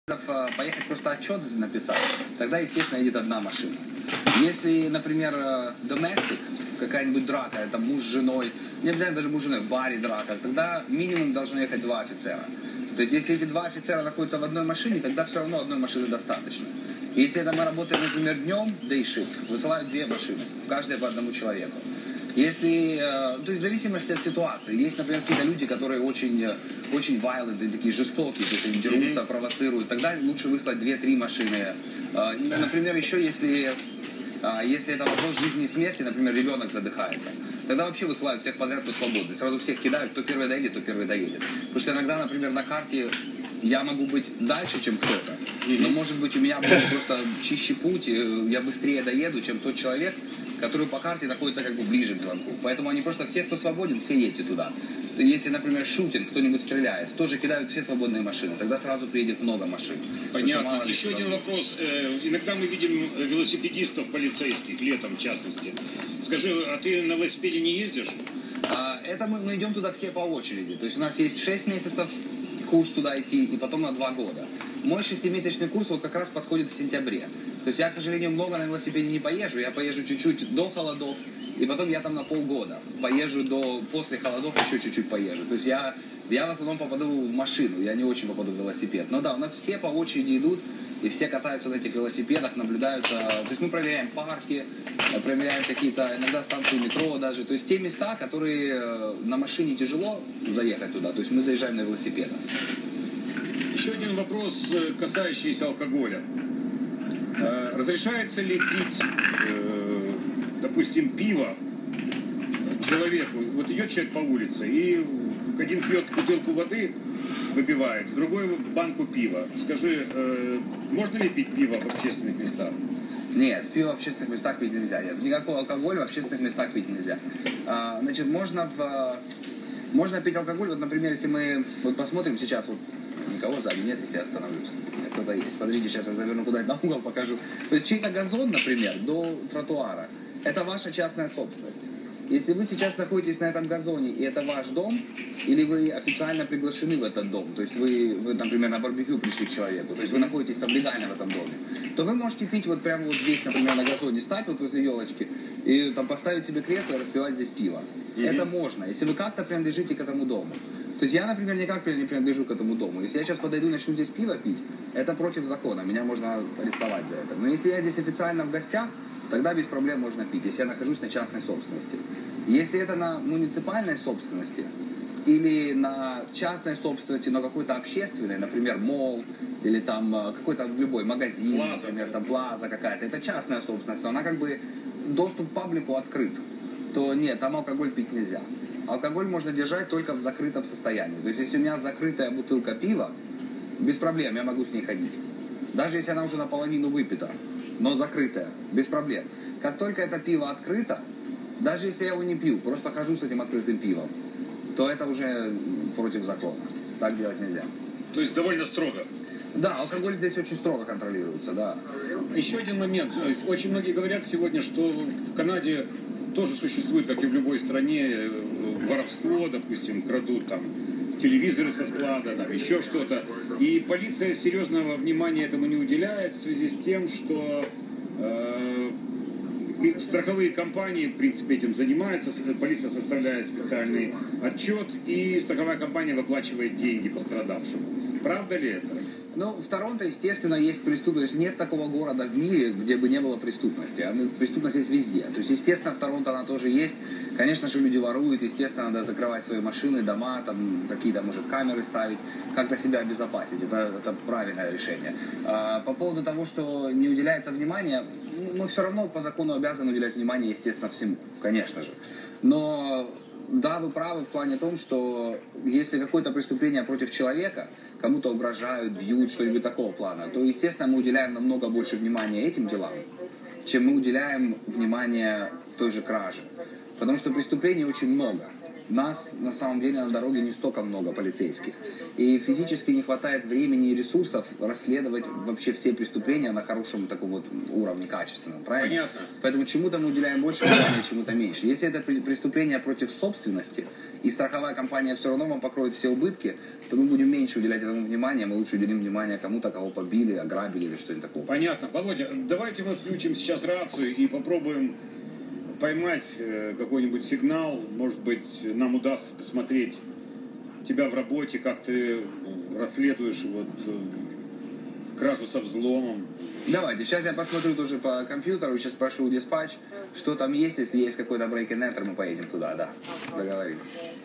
Поехать просто отчет написать, тогда, естественно, едет одна машина. Если, например, domestic, какая-нибудь драка, это муж с женой, не обязательно даже муж с женой, в баре драка, тогда минимум должны ехать 2 офицера. То есть, если эти 2 офицера находятся в одной машине, тогда все равно одной машины достаточно. Если это мы работаем, например, днем, day shift, высылают 2 машины, в каждой по одному человеку. Если, то есть в зависимости от ситуации. Есть, например, какие-то люди, которые очень violent, такие жестокие, то есть они дерутся, провоцируют. Тогда лучше выслать 2-3 машины. Например, еще если это вопрос жизни и смерти, например, ребенок задыхается, тогда вообще высылают всех подряд, кто свободный. Сразу всех кидают, кто первый доедет, то первый доедет. Потому что иногда, например, на карте я могу быть дальше, чем кто-то, но, может быть, у меня будет просто чище путь, я быстрее доеду, чем тот человек, который по карте находится как бы ближе к звонку. Поэтому они просто, все, кто свободен, все едьте туда. Если, например, шутинг, кто-нибудь стреляет, тоже кидают все свободные машины, тогда сразу приедет много машин. Понятно. Еще один вопрос. Иногда мы видим велосипедистов полицейских, летом в частности. Скажи, а ты на велосипеде не ездишь? Это мы идем туда все по очереди. То есть у нас есть 6 месяцев курс туда идти, и потом на 2 года. Мой 6-месячный курс вот как раз подходит в сентябре. То есть я, к сожалению, много на велосипеде не поезжу. Я поезжу чуть-чуть до холодов, и потом я там на полгода. Поезжу после холодов, еще чуть-чуть поезжу. То есть я в основном попаду в машину, я не очень попаду в велосипед. Но да, у нас все по очереди идут, и все катаются на этих велосипедах, наблюдают. То есть мы проверяем парки, проверяем какие-то, иногда станции метро даже. То есть те места, которые на машине тяжело заехать туда, то есть мы заезжаем на велосипедах. Еще один вопрос, касающийся алкоголя. Разрешается ли пить, допустим, пиво человеку? Вот идет человек по улице, и один пьет бутылку воды, выпивает, другой банку пива. Скажи, можно ли пить пиво в общественных местах? Нет, пиво в общественных местах пить нельзя. Нет, никакого алкоголя в общественных местах пить нельзя. Значит, можно пить алкоголь, вот, например, если мы вот посмотрим сейчас, вот никого сзади нет, если я остановлюсь. Нет, кто-то есть. Подождите, сейчас я заверну куда-нибудь на угол, покажу. То есть чей-то газон, например, до тротуара, это ваша частная собственность. Если вы сейчас находитесь на этом газоне, и это ваш дом, или вы официально приглашены в этот дом, то есть вы например, на барбекю пришли к человеку, то есть вы находитесь там легально в этом доме, то вы можете пить вот прямо вот здесь, например, на газоне, стать вот возле елочки, и там поставить себе кресло и распивать здесь пиво. Это можно, если вы как-то принадлежите к этому дому. То есть я, например, никак не принадлежу к этому дому. Если я сейчас подойду и начну здесь пиво пить, это против закона, меня можно арестовать за это. Но если я здесь официально в гостях, тогда без проблем можно пить, если я нахожусь на частной собственности. Если это на муниципальной собственности или на частной собственности, но какой-то общественной, например, молл или там какой-то любой магазин, например, там плаза какая-то, это частная собственность, но она как бы доступ к паблику открыт, то нет, там алкоголь пить нельзя. Алкоголь можно держать только в закрытом состоянии. То есть если у меня закрытая бутылка пива, без проблем, я могу с ней ходить. Даже если она уже наполовину выпита, но закрытая, без проблем. Как только это пиво открыто, даже если я его не пью, просто хожу с этим открытым пивом, то это уже против закона. Так делать нельзя. То есть довольно строго? Да, алкоголь здесь очень строго контролируется, да. Еще один момент. Очень многие говорят сегодня, что в Канаде тоже существует, как и в любой стране, воровство, допустим, крадут там телевизоры со склада, там еще что-то. И полиция серьезного внимания этому не уделяет в связи с тем, что и страховые компании, в принципе, этим занимаются. Полиция составляет специальный отчет, и страховая компания выплачивает деньги пострадавшим. Правда ли это? Ну, в Торонто, естественно, есть преступность. Нет такого города в мире, где бы не было преступности. Преступность есть везде. То есть, естественно, в Торонто она тоже есть. Конечно же, люди воруют. Естественно, надо закрывать свои машины, дома, там какие-то, может, камеры ставить, как-то себя обезопасить. Это правильное решение. По поводу того, что не уделяется внимания, мы все равно по закону обязаны уделять внимание, естественно, всему. Конечно же. Но да, вы правы в плане том, что если какое-то преступление против человека, кому-то угрожают, бьют, что-нибудь такого плана, то, естественно, мы уделяем намного больше внимания этим делам, чем мы уделяем внимание той же краже. Потому что преступлений очень много. нас на самом деле на дороге не столько много полицейских. И физически не хватает времени и ресурсов расследовать вообще все преступления на хорошем таком вот уровне качественном, правильно? Понятно. Поэтому чему-то мы уделяем больше внимания, чему-то меньше. Если это преступление против собственности, и страховая компания все равно вам покроет все убытки, то мы будем меньше уделять этому внимания, мы лучше уделим внимание кому-то, кого побили, ограбили или что-нибудь такого. Понятно. Володя, давайте мы включим сейчас рацию и попробуем поймать какой-нибудь сигнал. Может быть, нам удастся посмотреть тебя в работе, как ты расследуешь вот кражу со взломом. Давайте, сейчас я посмотрю тоже по компьютеру, сейчас спрошу у диспатч, что там есть, если есть какой-то break and enter, мы поедем туда, да, договорились.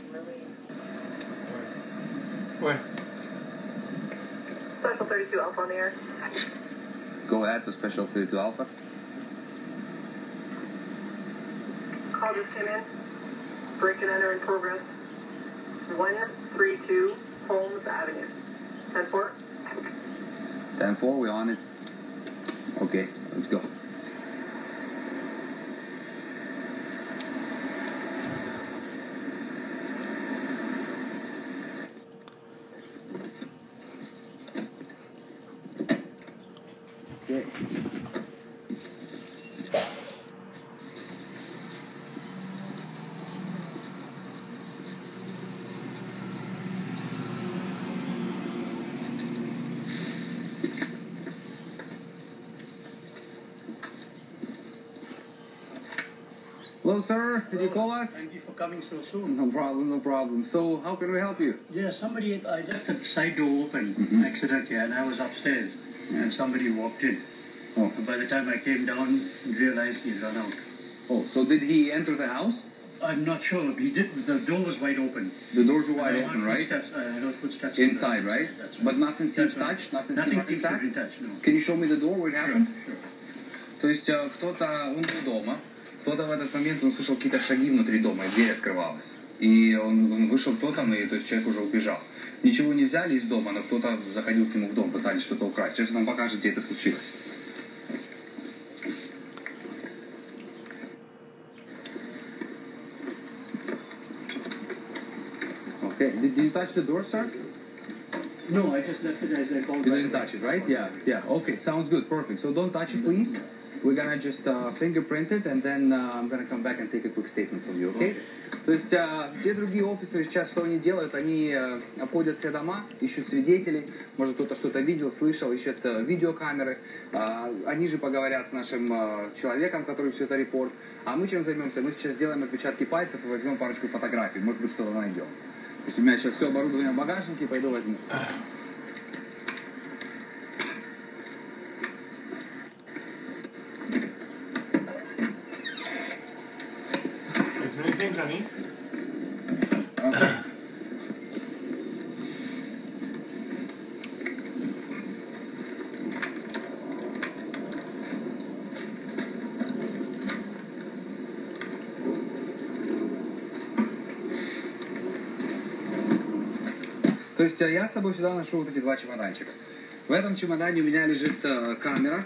Where? Special 32 Alpha on the air. Go ahead for Special 32 Alpha. Call just came in. Break and enter in progress. 132 Holmes Avenue. 10-4. 10-4, we're on it. Okay, let's go. Okay. Hello, sir. Did you call us? Thank you for coming so soon. No problem, no problem. So, how can we help you? Yeah, I left the side door open accidentally, and I was upstairs, and somebody walked in. Oh. And by the time I came down, realized he'd run out. Oh, so did he enter the house? I'm not sure. He did. The door was wide open. The doors were wide I open, heard right? footsteps, I heard footsteps Inside, right? That's But nothing seems That's right. touched? Nothing Nothing seems seems to have inside? been touched, no. Can you show me the door where it happened? Sure. То есть кто-то, он был дома, кто-то в этот момент, он слышал какие-то шаги внутри дома, и дверь открывалась. И он вышел, кто там, и то есть человек уже убежал. Ничего не взяли из дома, но кто-то заходил к нему в дом, пытались что-то украсть. Сейчас нам покажет, где это случилось. Okay, did you touch the door, sir? No, I just left it as I called. You didn't touch it, right? Yeah, yeah. Okay, sounds good, perfect. So don't touch it, please. We're gonna just fingerprint it, and then I'm gonna come back and take a quick statement from you, okay? То есть те другие офисеры сейчас что они делают? Они обходят все дома, ищут свидетелей, может кто-то что-то видел, слышал, ищут видеокамеры. Они же поговорят с нашим человеком, который все это репорт. А мы чем займемся? Мы сейчас сделаем отпечатки пальцев и возьмем парочку фотографий, может быть что-то найдем. То есть у меня сейчас все оборудование в багажнике, пойду возьму. Is there anything, Johnny? Okay. То есть я с собой сюда ношу вот эти два чемоданчика. В этом чемодане у меня лежит камера,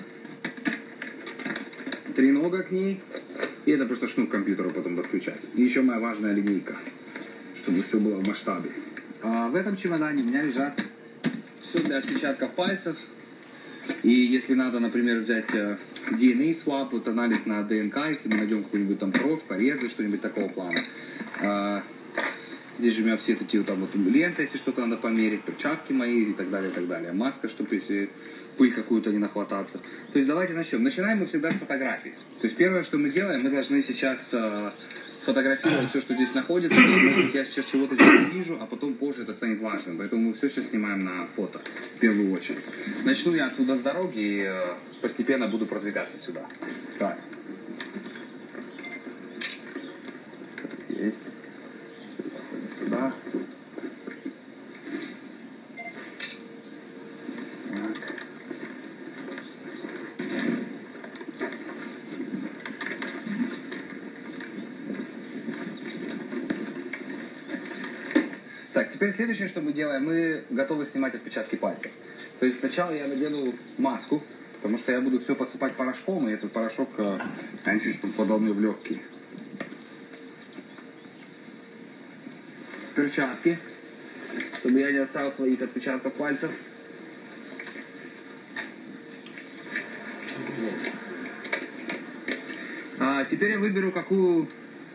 тренога к ней, и это просто шнур к компьютеру потом подключать. И еще моя важная линейка, чтобы все было в масштабе. А в этом чемодане у меня лежат все для отпечатков пальцев. И если надо, например, взять DNA swap, вот анализ на ДНК, если мы найдем какую-нибудь там кровь, порезы, что-нибудь такого плана. Здесь же у меня все эти там вот ленты, если что-то надо померить, перчатки мои и так далее, и так далее. Маска, чтобы если пыль какую-то не нахвататься. То есть давайте начнем. Начинаем мы всегда с фотографий. То есть первое, что мы делаем, мы должны сейчас сфотографировать все, что здесь находится. Может быть, я сейчас чего-то здесь не вижу, а потом позже это станет важным. Поэтому мы все сейчас снимаем на фото в первую очередь. Начну я оттуда с дороги и постепенно буду продвигаться сюда. Так. Есть. Сюда. Так. Так, теперь следующее, что мы делаем, мы готовы снимать отпечатки пальцев. То есть сначала я надену маску, потому что я буду все посыпать порошком, и этот порошок, чтобы подал мне в легкие. перчатки, чтобы я не оставил своих отпечатков пальцев. Теперь я выберу, каким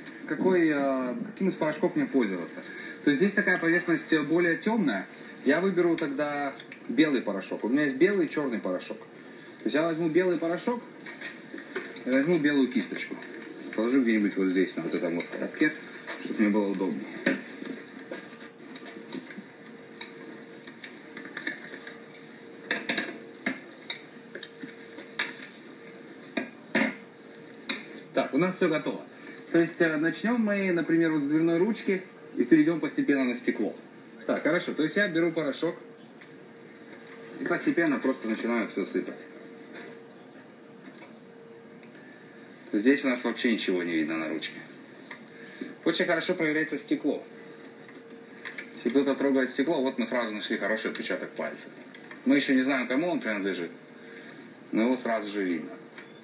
из порошков мне пользоваться. То есть здесь такая поверхность более темная. Я выберу тогда белый порошок. У меня есть белый и черный порошок. То есть я возьму белый порошок и возьму белую кисточку. Положу где-нибудь вот здесь, на вот этом вот коробке, чтобы мне было удобнее. Так, у нас все готово. То есть начнем мы, например, вот с дверной ручки и перейдем постепенно на стекло. Так, хорошо. То есть я беру порошок и постепенно просто начинаю все сыпать. Здесь у нас вообще ничего не видно на ручке. Очень хорошо проверяется стекло. Если кто-то трогает стекло, вот мы сразу нашли хороший отпечаток пальца. Мы еще не знаем, кому он принадлежит, но его сразу же видно.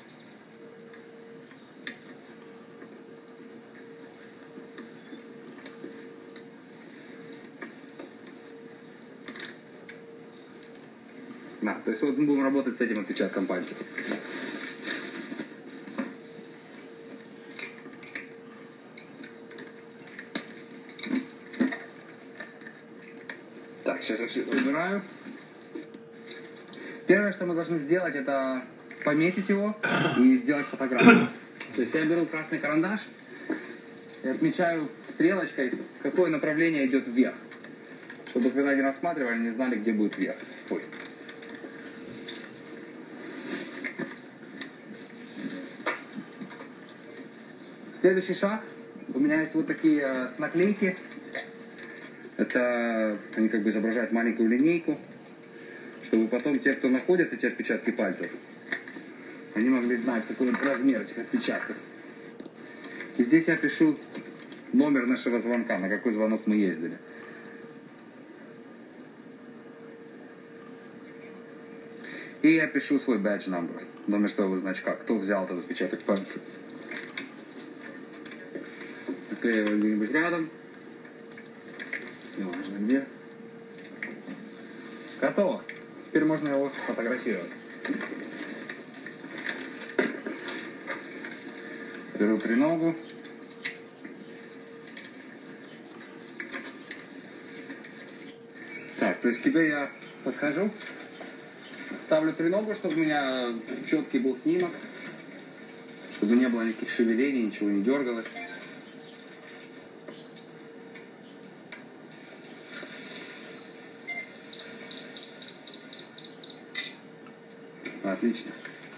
Да, то есть вот мы будем работать с этим отпечатком пальцев. Так, сейчас я все выбираю. Первое, что мы должны сделать, это пометить его и сделать фотографию. То есть я беру красный карандаш и отмечаю стрелочкой, какое направление идет вверх. Чтобы когда они рассматривали, не знали, где будет вверх. Ой. Следующий шаг. У меня есть вот такие наклейки. Это они как бы изображают маленькую линейку, чтобы потом те, кто находят эти отпечатки пальцев, они могли знать, какой размер этих отпечатков. И здесь я пишу номер нашего звонка, на какой звонок мы ездили. И я пишу свой badge number, номер своего значка, кто взял этот отпечаток пальца. Наклеиваю где-нибудь рядом. Неважно где. Готово. Теперь можно его фотографировать. Беру треногу. Так, то есть теперь я подхожу, ставлю треногу, чтобы у меня четкий был снимок, чтобы не было никаких шевелений, ничего не дергалось. Отлично.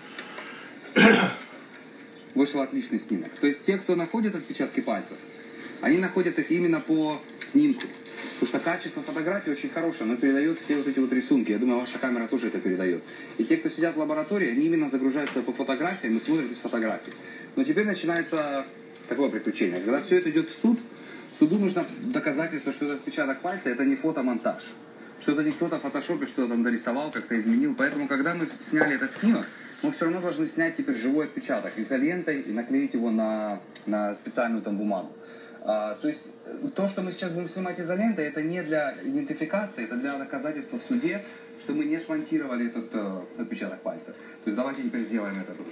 Вышел отличный снимок. То есть те, кто находит отпечатки пальцев, они находят их именно по снимку. Потому что качество фотографии очень хорошее, оно передает все вот эти вот рисунки. Я думаю, ваша камера тоже это передает. И те, кто сидят в лаборатории, они именно загружают это по фотографиям и смотрят из фотографий. Но теперь начинается такое приключение. Когда все это идет в суд, суду нужно доказательство, что этот отпечаток пальца это не фотомонтаж. Что это не кто-то в фотошопе что-то там дорисовал, как-то изменил. Поэтому, когда мы сняли этот снимок, мы все равно должны снять теперь живой отпечаток изолентой и наклеить его на специальную там бумагу. То есть то, что мы сейчас будем снимать изолентой, это не для идентификации, это для доказательства в суде, что мы не смонтировали этот отпечаток пальца. То есть давайте теперь сделаем это тоже.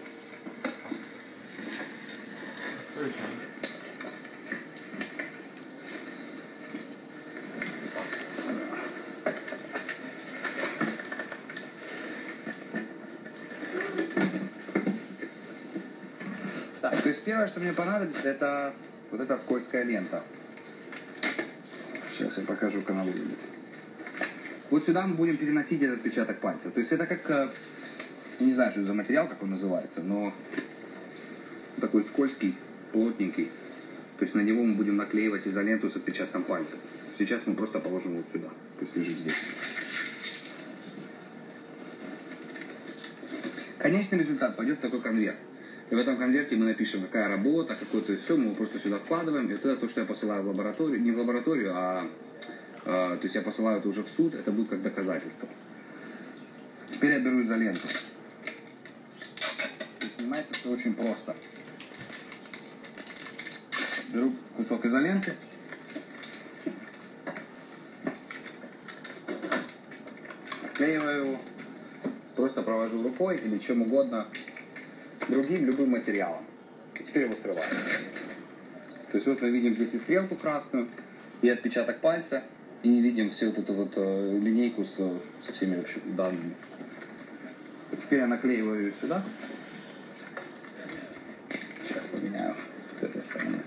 Так, то есть первое, что мне понадобится, это вот эта скользкая лента. Сейчас я покажу, как она выглядит. Вот сюда мы будем переносить этот отпечаток пальца. То есть это как, я не знаю, что это за материал, как он называется, но такой скользкий, плотненький. То есть на него мы будем наклеивать изоленту с отпечатком пальца. Сейчас мы просто положим вот сюда. Пусть лежит здесь. Конечный результат пойдет в такой конверт. И в этом конверте мы напишем, какая работа, какое-то все, мы его просто сюда вкладываем. И это то, что я посылаю в лабораторию, не в лабораторию, то есть я посылаю это уже в суд, это будет как доказательство. Теперь я беру изоленту. И снимается все очень просто. Беру кусок изоленты наклеиваю, просто провожу рукой или чем угодно, другим любым материалом. И теперь его срываю. То есть вот мы видим здесь и стрелку красную, и отпечаток пальца, и видим всю вот эту вот линейку со всеми вообще данными. Вот теперь я наклеиваю ее сюда. Сейчас поменяю с этой стороны.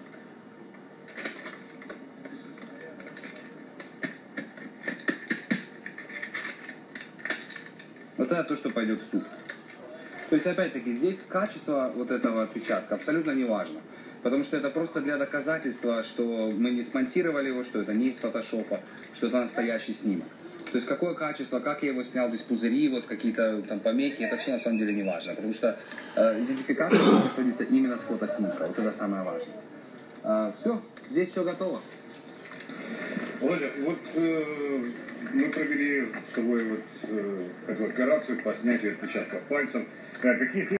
Вот это то, что пойдет в суд. То есть, опять-таки, здесь качество вот этого отпечатка абсолютно не важно. Потому что это просто для доказательства, что мы не смонтировали его, что это не из фотошопа, что это настоящий снимок. То есть, какое качество, как я его снял, здесь пузыри, вот какие-то там помехи, это все на самом деле не важно. Потому что идентификация производится именно с фотоснимка. Вот это самое важное. Все, здесь все готово. Володя, вот мы провели с тобой вот эту операцию по снятию отпечатков пальцев. Какие